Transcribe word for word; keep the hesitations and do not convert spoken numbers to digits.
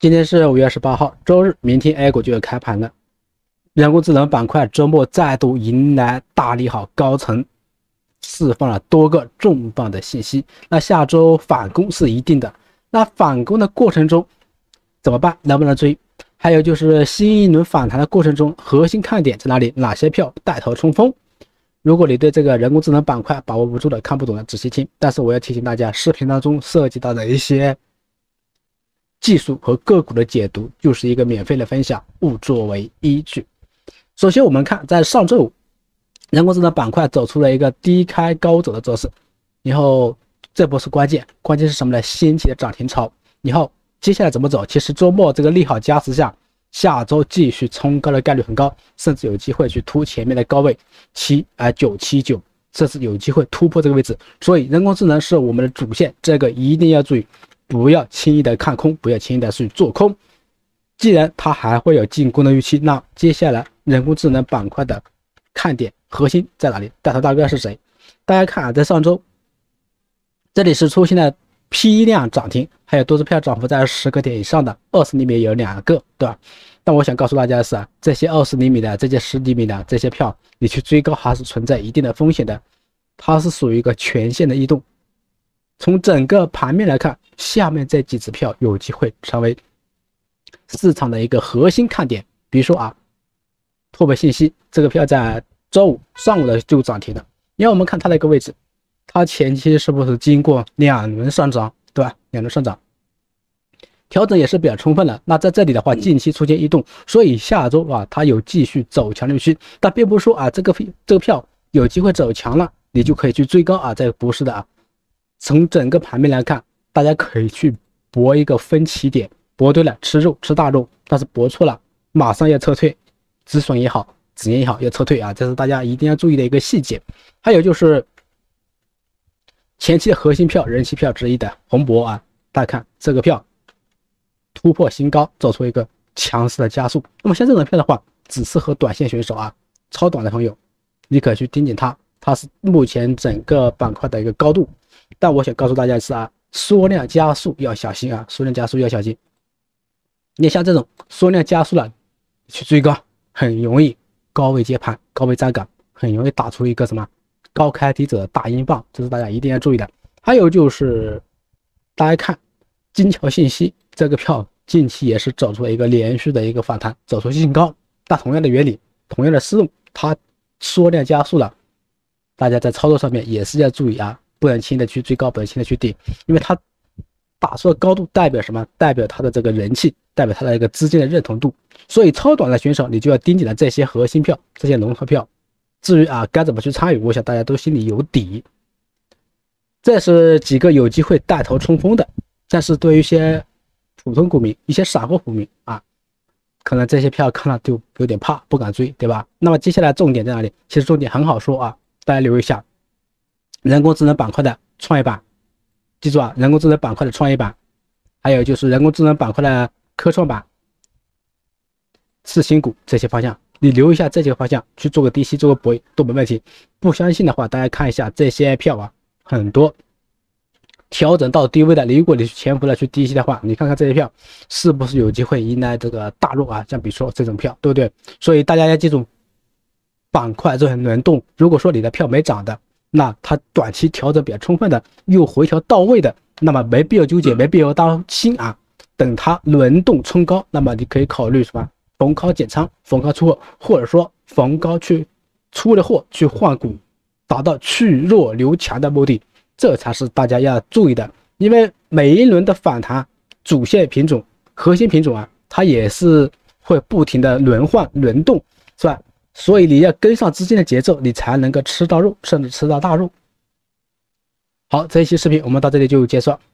今天是五月十八号，周日，明天 A 股就要开盘了。人工智能板块周末再度迎来大利好，高层释放了多个重磅的信息。那下周反攻是一定的。那反攻的过程中怎么办？能不能追？还有就是新一轮反弹的过程中，核心看点在哪里？哪些票带头冲锋？如果你对这个人工智能板块把握不住的、看不懂的，仔细听。但是我要提醒大家，视频当中涉及到的一些技术和个股的解读，就是一个免费的分享，勿作为依据。首先我们看，在上周五，人工智能板块走出了一个低开高走的走势，然后这波是关键，关键是什么呢？掀起的涨停潮。然后接下来怎么走？其实周末这个利好加持下，下周继续冲高的概率很高，甚至有机会去突前面的高位七啊九七九，甚至有机会突破这个位置。所以人工智能是我们的主线，这个一定要注意，不要轻易的看空，不要轻易的去做空。既然它还会有进攻的预期，那接下来人工智能板块的看点核心在哪里？带头大哥是谁？大家看啊，在上周这里是出现了批量涨停，还有多只票涨幅在十个点以上的，二十厘米有两个，对吧？但我想告诉大家的是啊，这些二十厘米的、这些十厘米的这些票，你去追高还是存在一定的风险的，它是属于一个全线的异动。从整个盘面来看，下面这几只票有机会成为市场的一个核心看点。比如说啊，拓北信息这个票在周五上午的就涨停了，因为我们看它的一个位置，它前期是不是经过两轮上涨，对吧？两轮上涨，调整也是比较充分的。那在这里的话，近期出现异动，所以下周啊，它有继续走强的预期。但并不是说啊，这个这个票有机会走强了，你就可以去追高啊，这个不是的啊。从整个盘面来看，大家可以去博一个分歧点，博对了吃肉吃大肉，但是博错了马上要撤退，止损也好，止盈也好要撤退啊，这是大家一定要注意的一个细节。还有就是前期的核心票、人气票之一的宏博啊，大家看这个票突破新高，走出一个强势的加速。那么像这种票的话，只适合短线选手啊，超短的朋友，你可以去盯紧它，它是目前整个板块的一个高度。但我想告诉大家的是啊，缩量加速要小心啊，缩量加速要小心。你像这种缩量加速了，去追高很容易高位接盘、高位站岗，很容易打出一个什么高开低走的大阴棒，这是大家一定要注意的。还有就是大家看金桥信息这个票近期也是走出了一个连续的一个反弹，走出新高。但同样的原理，同样的思路，它缩量加速了，大家在操作上面也是要注意啊。不能轻易的去追高，不能轻易的去顶，因为它打出的高度代表什么？代表它的这个人气，代表它的一个资金的认同度。所以超短的选手，你就要盯紧了这些核心票、这些龙头票。至于啊该怎么去参与，我想大家都心里有底。这是几个有机会带头冲锋的，但是对于一些普通股民、一些散户股民啊，可能这些票看了就有点怕，不敢追，对吧？那么接下来重点在哪里？其实重点很好说啊，大家留意一下。人工智能板块的创业板，记住啊，人工智能板块的创业板，还有就是人工智能板块的科创板、次新股这些方向，你留一下这几个方向去做个低吸，做个博弈都没问题。不相信的话，大家看一下这些票啊，很多调整到低位的，如果你潜伏了去低吸的话，你看看这些票是不是有机会迎来这个大肉啊？像比如说这种票，对不对？所以大家要记住，板块这种轮动，如果说你的票没涨的，那它短期调整比较充分的，又回调到位的，那么没必要纠结，没必要当心啊。等它轮动冲高，那么你可以考虑什么？逢高减仓，逢高出货，或者说逢高去出了货去换股，达到去弱留强的目的，这才是大家要注意的。因为每一轮的反弹，主线品种、核心品种啊，它也是会不停的轮换轮动，是吧？所以你要跟上资金的节奏，你才能够吃到肉，甚至吃到大肉。好，这一期视频我们到这里就结束。